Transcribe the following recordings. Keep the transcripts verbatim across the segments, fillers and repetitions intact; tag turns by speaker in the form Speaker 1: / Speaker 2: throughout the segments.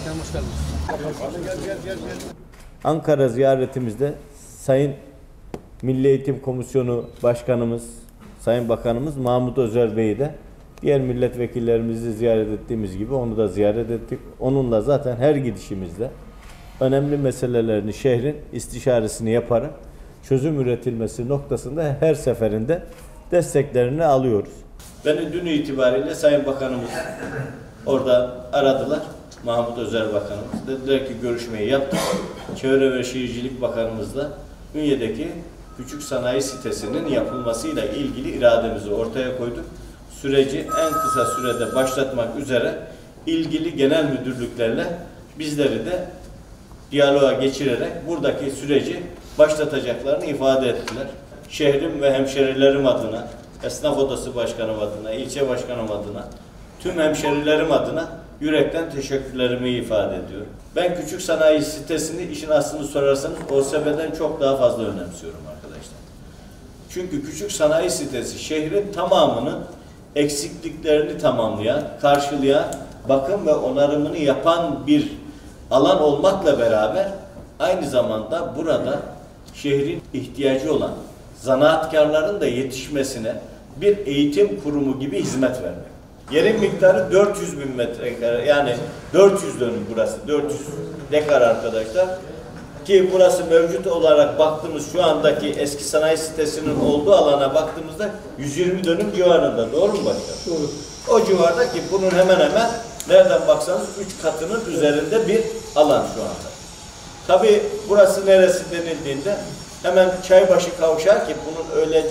Speaker 1: Başkanım hoş geldiniz.
Speaker 2: Ankara ziyaretimizde Sayın Milli Eğitim Komisyonu Başkanımız, Sayın Bakanımız Mahmut Özer Bey'i de diğer milletvekillerimizi ziyaret ettiğimiz gibi onu da ziyaret ettik. Onunla zaten her gidişimizde önemli meselelerini, şehrin istişaresini yaparak çözüm üretilmesi noktasında her seferinde desteklerini alıyoruz. Beni dün itibariyle Sayın Bakanımız orada aradılar. Mahmut Özer Bakanımız. Dediler ki görüşmeyi yaptık. Çevre ve Şehircilik Bakanımızla Ünye'deki küçük sanayi sitesinin yapılmasıyla ilgili irademizi ortaya koyduk. Süreci en kısa sürede başlatmak üzere ilgili genel müdürlüklerle bizleri de diyaloğa geçirerek buradaki süreci başlatacaklarını ifade ettiler. Şehrim ve hemşerilerim adına, Esnaf Odası Başkanım adına, ilçe başkanım adına, tüm hemşerilerim adına yürekten teşekkürlerimi ifade ediyorum. Ben küçük sanayi sitesini işin aslını sorarsanız O S B'den çok daha fazla önemsiyorum arkadaşlar. Çünkü küçük sanayi sitesi şehrin tamamının eksikliklerini tamamlayan, karşılayan, bakım ve onarımını yapan bir alan olmakla beraber aynı zamanda burada şehrin ihtiyacı olan zanaatkarların da yetişmesine bir eğitim kurumu gibi hizmet vermek. Yerin miktarı dört yüz bin metrekare, yani dört yüz dönüm burası, dört yüz dekar arkadaşlar. Ki burası mevcut olarak baktığımız şu andaki eski sanayi sitesinin olduğu alana baktığımızda yüz yirmi dönüm civarında. Doğru mu başkanım? Doğru. O civarda ki bunun hemen hemen nereden baksanız üç katının üzerinde bir alan şu anda. Tabii burası neresi denildiğinde hemen Çaybaşı Kavşağı ki bunun öyle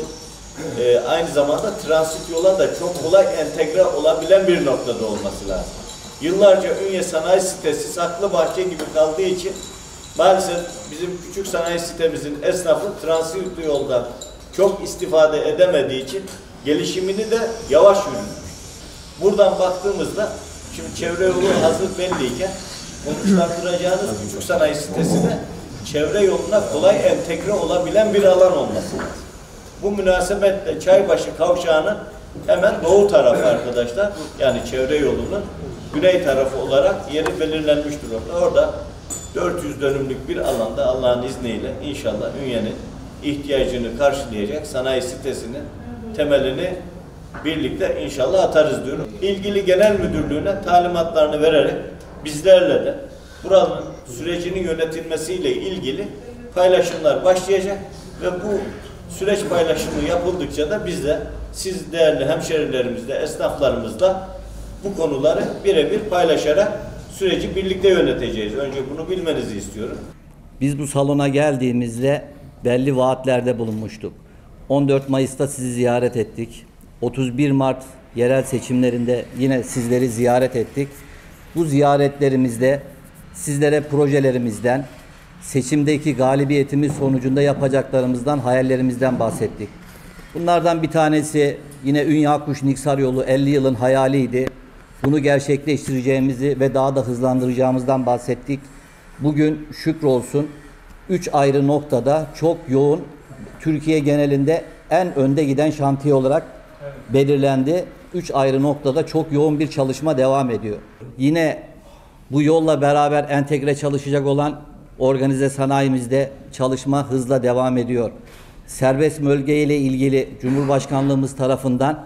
Speaker 2: e, aynı zamanda transit yola da çok kolay entegre olabilen bir noktada olması lazım. Yıllarca Ünye Sanayi Sitesi saklı bahçe gibi kaldığı için maalesef bizim küçük sanayi sitemizin esnafı transit yoldan çok istifade edemediği için gelişimini de yavaş yürütmüş. Buradan baktığımızda şimdi çevre yolu hazır belliyken konuşlandıracağınız küçük sanayi sitesine çevre yoluna kolay entegre olabilen bir alan olması lazım. Bu münasebetle Çaybaşı Kavşağı'nın hemen doğu tarafı arkadaşlar, yani çevre yolunun güney tarafı olarak yeri belirlenmiştir orada. Orada dört yüz dönümlük bir alanda Allah'ın izniyle inşallah Ünye'nin ihtiyacını karşılayacak sanayi sitesinin temelini birlikte inşallah atarız diyorum. İlgili genel müdürlüğüne talimatlarını vererek bizlerle de buranın sürecinin yönetilmesiyle ilgili paylaşımlar başlayacak ve bu süreç paylaşımı yapıldıkça da biz de siz değerli hemşerilerimizle, esnaflarımızla bu konuları birebir paylaşarak süreci birlikte yöneteceğiz. Önce bunu bilmenizi istiyorum.
Speaker 3: Biz bu salona geldiğimizde belli vaatlerde bulunmuştuk. on dört Mayıs'ta sizi ziyaret ettik. otuz bir Mart yerel seçimlerinde yine sizleri ziyaret ettik. Bu ziyaretlerimizde sizlere projelerimizden, seçimdeki galibiyetimiz sonucunda yapacaklarımızdan, hayallerimizden bahsettik. Bunlardan bir tanesi yine Ünye-Akkuş-Niksar yolu elli yılın hayaliydi. Bunu gerçekleştireceğimizi ve daha da hızlandıracağımızdan bahsettik. Bugün şükrolsun üç ayrı noktada çok yoğun, Türkiye genelinde en önde giden şantiye olarak belirlendi. Üç ayrı noktada çok yoğun bir çalışma devam ediyor. Yine bu yolla beraber entegre çalışacak olan organize sanayimizde çalışma hızla devam ediyor. Serbest bölge ile ilgili Cumhurbaşkanlığımız tarafından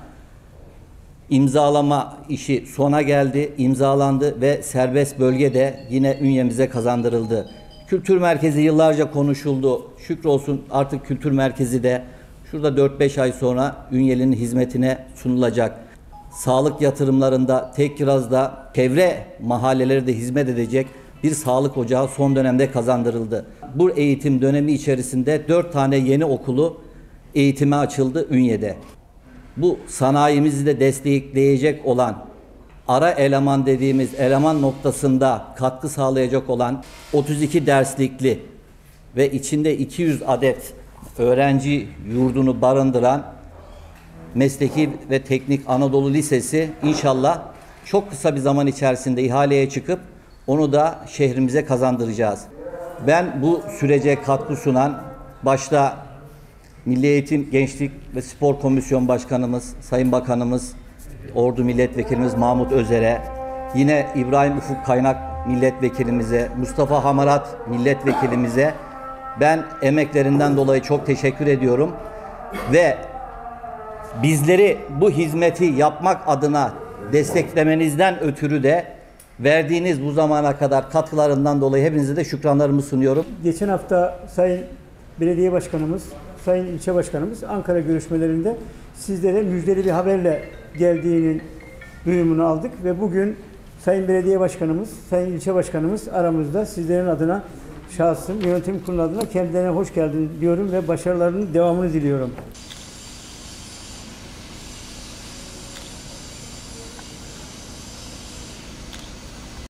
Speaker 3: imzalama işi sona geldi, imzalandı ve serbest bölge de yine Ünye'mize kazandırıldı. Kültür merkezi yıllarca konuşuldu. Şükrolsun artık kültür merkezi de şurada dört beş ay sonra Ünye'nin hizmetine sunulacak. Sağlık yatırımlarında Tekkiraz'da çevre mahalleleri de hizmet edecek bir sağlık ocağı son dönemde kazandırıldı. Bu eğitim dönemi içerisinde dört tane yeni okulu eğitime açıldı Ünye'de. Bu sanayimizi de destekleyecek olan, ara eleman dediğimiz eleman noktasında katkı sağlayacak olan otuz iki derslikli ve içinde iki yüz adet öğrenci yurdunu barındıran Mesleki ve Teknik Anadolu Lisesi inşallah çok kısa bir zaman içerisinde ihaleye çıkıp onu da şehrimize kazandıracağız. Ben bu sürece katkı sunan başta Milli Eğitim, Gençlik ve Spor Komisyon Başkanımız, Sayın Bakanımız, Ordu Milletvekilimiz Mahmut Özer'e, yine İbrahim Ufuk Kaynak milletvekilimize, Mustafa Hamarat milletvekilimize ben emeklerinden dolayı çok teşekkür ediyorum. Ve bizleri bu hizmeti yapmak adına desteklemenizden ötürü de verdiğiniz bu zamana kadar katkılarından dolayı hepinize de şükranlarımı sunuyorum.
Speaker 4: Geçen hafta Sayın Belediye Başkanımız, Sayın İlçe Başkanımız Ankara görüşmelerinde sizlere müjdeli bir haberle geldiğinin duyumunu aldık ve bugün Sayın Belediye Başkanımız, Sayın İlçe Başkanımız aramızda. Sizlerin adına, şahsım, yönetim kurulu adına kendilerine hoş geldin diyorum ve başarılarının devamını diliyorum.